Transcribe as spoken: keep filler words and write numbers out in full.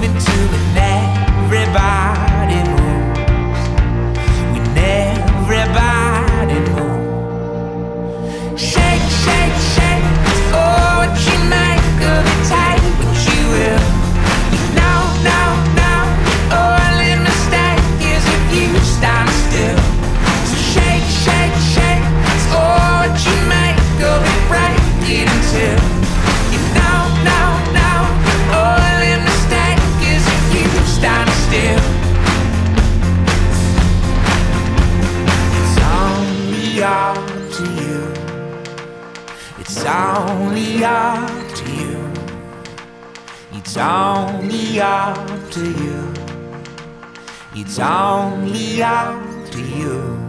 moving to when everybody moves. When everybody moves. Shake, shake, shake. Oh, what you make of it, take what you will. No, no, no. Oh, only mistake is if you stand still. So shake, shake, shake. Oh, what you make of it, break it until you know, no, no. Oh, only mistake is if you stand still. It's only up to you. It's only up to you. It's only up to you. It's only up to you.